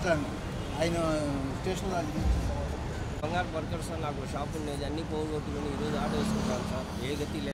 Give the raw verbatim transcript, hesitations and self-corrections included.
మాట్లాడను ఆయన స్టేషన్లో బంగారు వర్కర్స్ నాకు షాప్ ఉండేది అన్ని పోగొట్టుకుని ఈరోజు ఆటో వేసుకుంటాను సార్ ఏ గతి